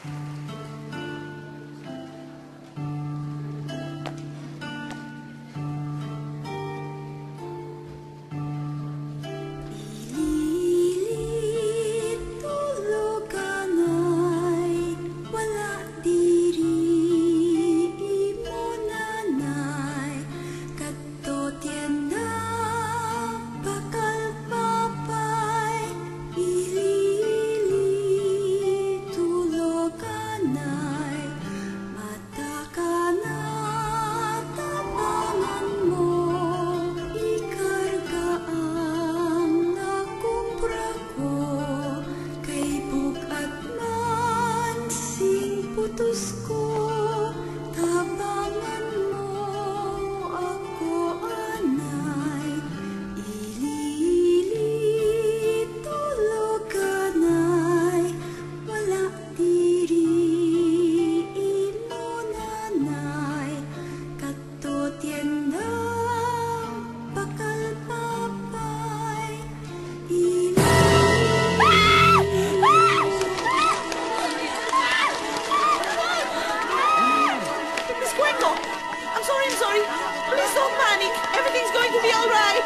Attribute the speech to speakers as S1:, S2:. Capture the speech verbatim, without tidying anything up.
S1: putus ko, tabangan mo ako, anay. Ili-ili, tulog kanay, wala diri imo nanay. Kadto tienda, bakal papay. Ili
S2: I'm sorry, I'm sorry. Please don't panic. Everything's going to be all right.